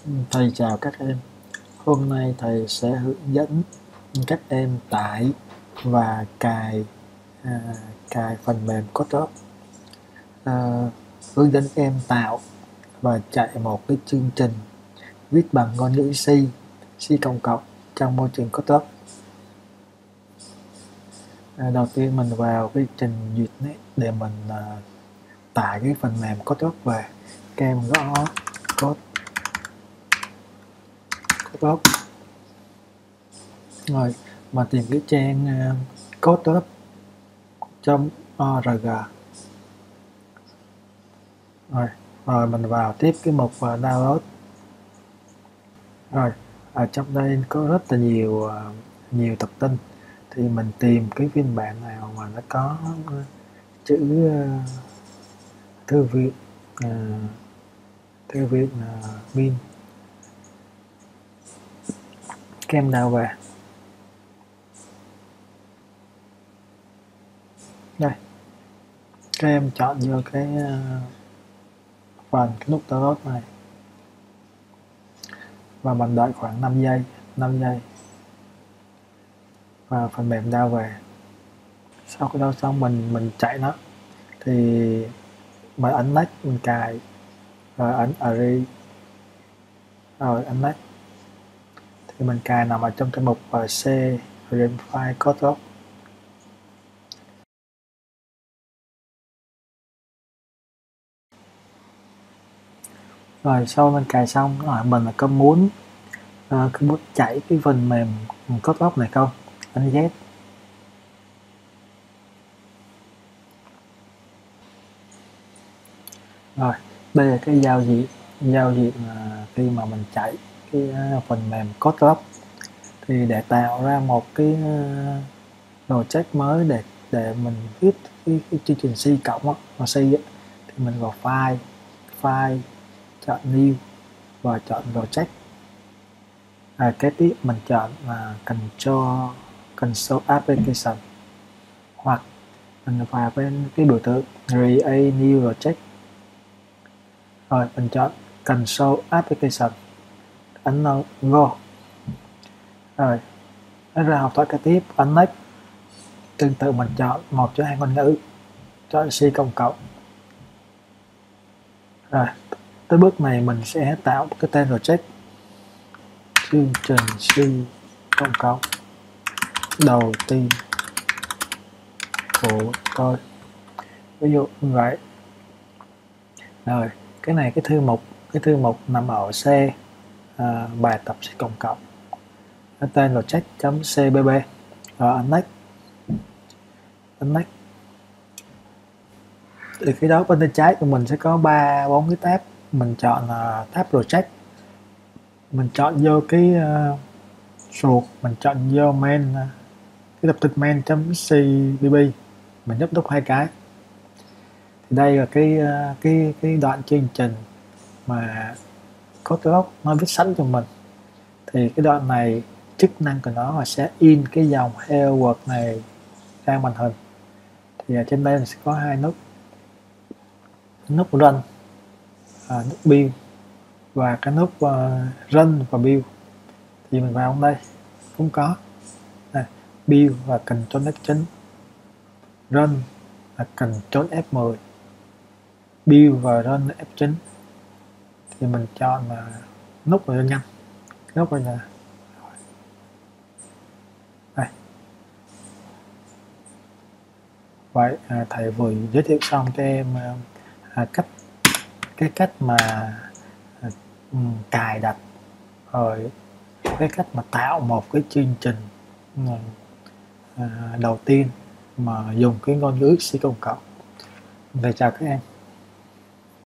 Thầy chào các em. Hôm nay thầy sẽ hướng dẫn các em tải và cài phần mềm Codecademy. Hướng dẫn em tạo và chạy một cái chương trình viết bằng ngôn ngữ C trong môi trường Codecademy. Đầu tiên mình vào cái trình duyệt để mình tải cái phần mềm Codecademy về. Các em gõ Codecademy rồi mà tìm cái trang codecademy.org rồi mình vào tiếp cái mục download. Rồi ở trong đây có rất là nhiều tập tin, thì mình tìm cái phiên bản nào mà nó có chữ thư viện min. Các em download về đây, các em chọn vô cái phần cái nút download này và mình đợi khoảng 5 giây và phần mềm download về. Sau cái download xong mình chạy nó thì mình ấn next, mình cài rồi ấn agree rồi ấn next thì mình cài nằm ở trong cái mục C Rem File Codecademy. Rồi sau mình cài xong hỏi mình là có muốn chạy cái phần mềm Codecademy này không, ấn yes. Rồi đây là cái giao diện khi mà mình chạy cái phần mềm Codecademy. Thì để tạo ra một cái project mới để mình viết cái chương trình C cộng và C thì mình vào file chọn new và chọn project. Kế tiếp mình chọn control application, hoặc mình vào bên cái biểu tượng create new project rồi mình chọn control application, ấn go rồi nó ra học thoại kế tiếp, ấn next. Tương tự mình chọn một trong hai ngôn ngữ, chọn C cộng. Rồi tới bước này mình sẽ tạo cái tên project chương trình C cộng đầu tiên của tôi, ví dụ như vậy. Rồi cái này cái thư mục nằm ở C bài tập C cộng, cái tên project.cbb rồi ấn next. Thì cái đó bên tay trái của mình sẽ có 3-4 cái tab. Mình chọn tab project, mình chọn vô cái ruột, mình chọn vô main, cái tập tin main.cbb, mình nhấp nút 2 cái. Thì đây là cái đoạn chương trình mà Codecademy nó viết sẵn cho mình. Thì cái đoạn này chức năng của nó là sẽ in cái dòng hello world này ra màn hình. Thì ở trên đây mình sẽ có hai nút run, nút build và cái nút run và build. Thì mình vào đây cũng có build và Ctrl F9, run là Ctrl F10, build và run F9. Thì mình chọn nút vào cho nhanh, nút này là đây. Vậy thầy vừa giới thiệu xong cho em cách mà cài đặt, rồi cái cách mà tạo một cái chương trình đầu tiên mà dùng cái ngôn ngữ C cộng. Thầy chào các em.